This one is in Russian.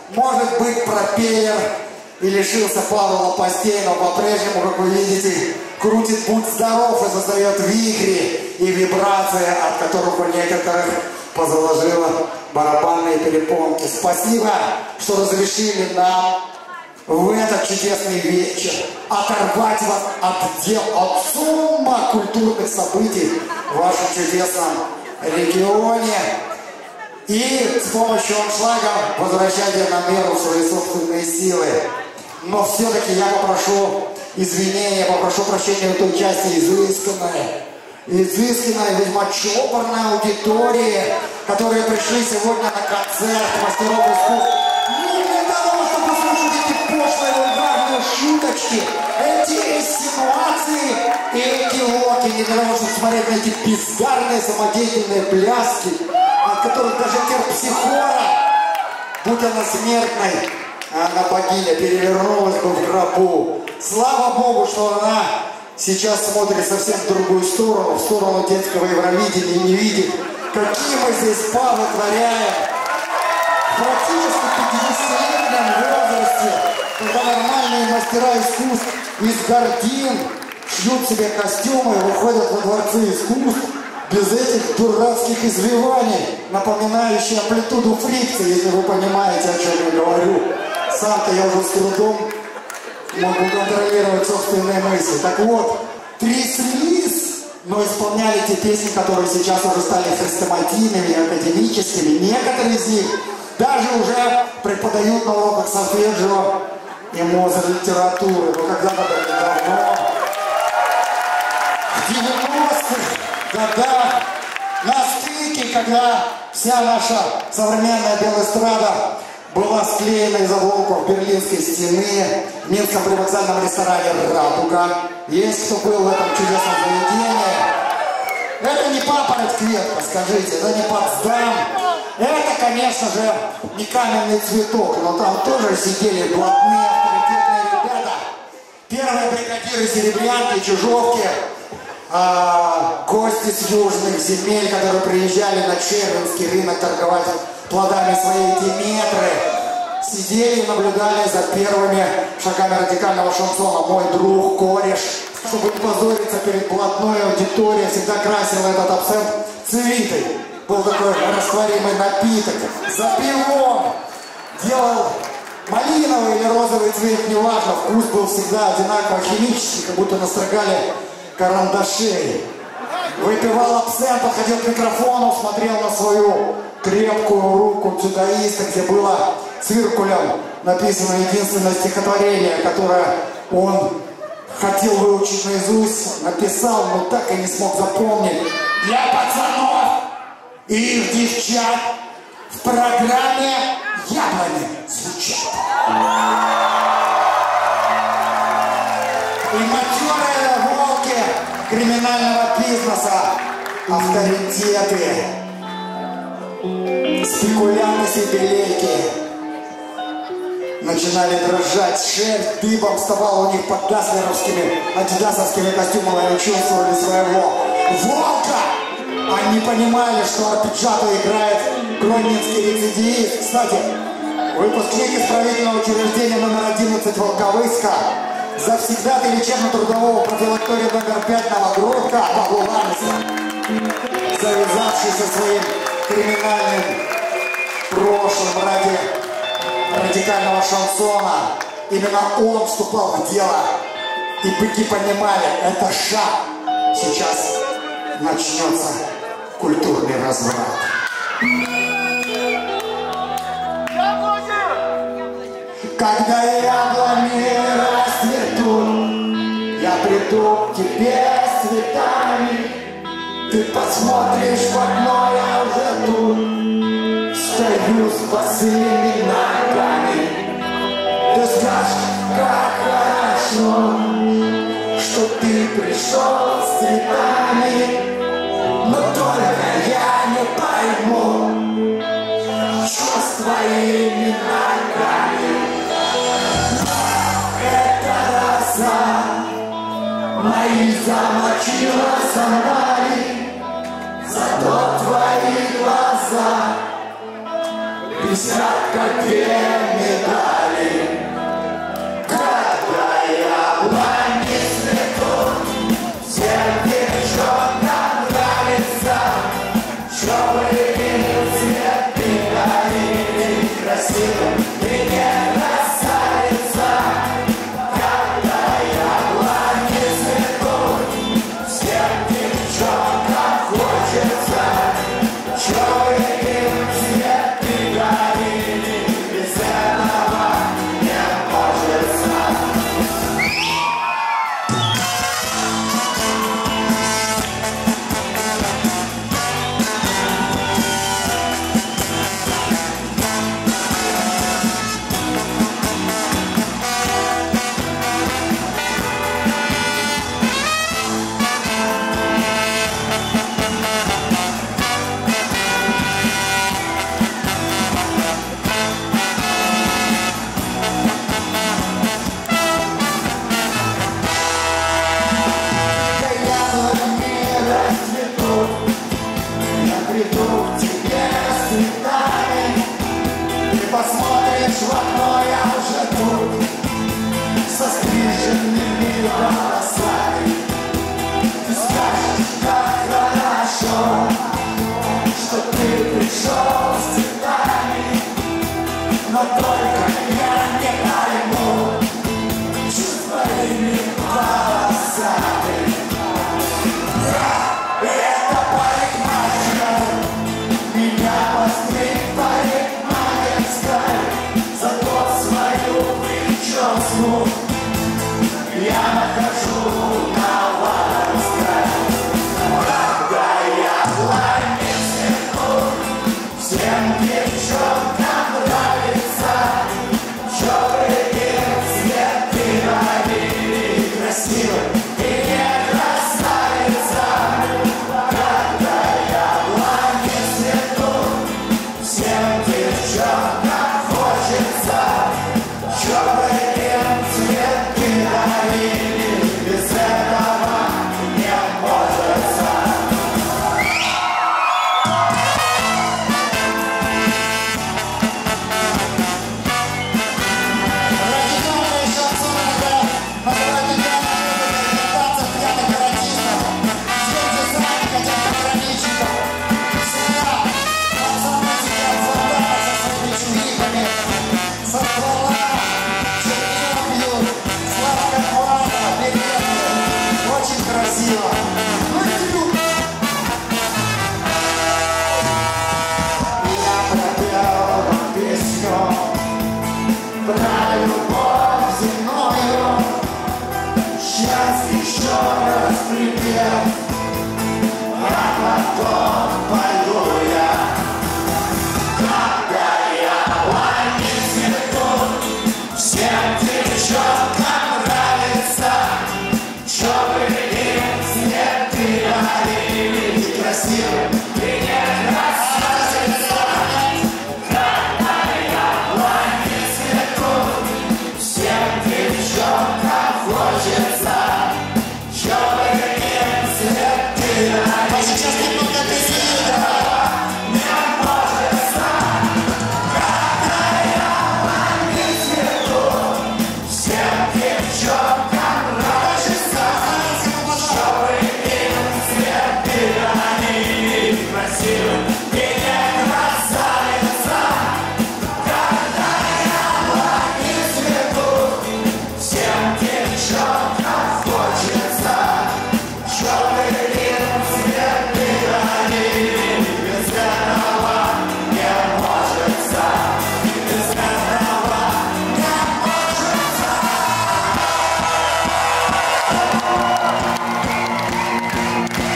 может быть, пропеллер и лишился пару лопастей, но по-прежнему, как вы видите, крутит «Будь здоров» и создает вихри и вибрации, от которых у некоторых позаложило барабанные перепонки. Спасибо, что разрешили нам в этот чудесный вечер оторвать вас от дел, от сумма культурных событий в вашем чудесном регионе и с помощью аншлага возвращать на меру свои собственные силы. Но все-таки я попрошу извинения, попрошу прощения в той части изысканной, весьма чопорной аудитории, которые пришли сегодня на концерт мастеров искусств не для того, чтобы слушать эти пошлые вульгарные шуточки, эти инсинуации и эти локи, не для того, чтобы смотреть на эти бездарные самодеятельные пляски, от которых даже терпсихора, будь она смертной, она богиня, перевернулась бы в гробу. Слава Богу, что она сейчас смотрит совсем в другую сторону, в сторону детского Евровидения, и не видит, какие мы здесь павы творяем. В практически 50-летнем возрасте, когда нормальные мастера искусств из гордин шьют себе костюмы и выходят во дворцы искусств без этих дурацких извиваний, напоминающих амплитуду фрикции, если вы понимаете, о чем я говорю. Сам-то я уже с трудом могу контролировать собственные мысли. Так вот, тряслись, но исполняли те песни, которые сейчас уже стали хрестоматийными, академическими. Некоторые из них даже уже преподают на уроках сольфеджио и литературы. Но когда-то давно, в 90-х годах, на стыке, когда вся наша современная белэстрада была склеена из обломков Берлинской стены в Минском привокзальном ресторане «Радуга». Есть кто был в этом чудесном заведении? Это не папороть кветка, скажите, это не Потсдам. Это, конечно же, не каменный цветок, но там тоже сидели блатные, авторитетные ребята. Первые бригадиры Серебрянки, Чужовки, гости с южных земель, которые приезжали на Червинский рынок торговать плодами своей Диметры, сидели и наблюдали за первыми шагами радикального шансона. Мой друг, кореш, чтобы не позориться перед блатной аудиторией, всегда красил этот абсент цвитой. Был такой растворимый напиток. За пивом делал малиновый или розовый цвет, неважно, вкус был всегда одинаково химический, как будто настрогали карандашей. Выпивал абсент, подходил к микрофону, смотрел на свою крепкую руку дзюдоиста, где было циркулем написано единственное стихотворение, которое он хотел выучить наизусть, написал, но так и не смог запомнить. Для пацанов и их девчат в программе «Яблони» звучат. И матерые волки криминального бизнеса, авторитеты, спекулянты сибилейки начинали дрожать, шерсть дыбом вставала у них под гаслеровскими, адидасовскими костюмами, они чувствовали своего волка. Они понимали, что арпеджиато играет гронинский рецидивист. Кстати, выпускник исправительного учреждения номер 11 Волковыска, завсегдатый лечебно-трудового профилактория номер 5 Новогрудка Павел Ламис, завязавшийся своим криминальным прошлым ради радикального шансона. Именно он вступал в дело, и быки понимали, это шаг. Сейчас начнется культурный разврат. Когда яблони расцветут, я приду к тебе с цветами. Ты посмотришь в окно, я уже тут стою с босыми ногами. Ты скажешь, как хорошо, что ты пришел с цветами. Но только я не пойму, что с твоими ногами. Это роса мои замочила сандали, зато твои глаза блестят, как пламя. красивым, ты не красавица. Когда яблони цветут, всем девчонкам хочется, чтобы им цветы дарили, без этого не может. Посмотришь в окно, я уже тут, со стриженными волосами. Ты скажешь, как хорошо, что ты пришел с цветами, но только я не пойму чувствами волосами. Это парикмахер, меня постриг парикмахерской, зато свою прическу я нахожу на Варварской. Когда яблони цветут, всем девчонкам нравится, чтобы им цветы дарили, красивым и не красавица. Когда яблони цветут, всем девчонкам хочется, чтобы им цветы дарили, без этого не может. Радикальная шансонка, радикальная музыка, танцев пьяных каратистов, всех дизайн, хотя пограничников. Всегда пацаны сидят солдаты со своими чувихами, со ствола, чернила пьют, сладкая вата, билеты, очень красиво. Ну и люб. Я пропел вам песню.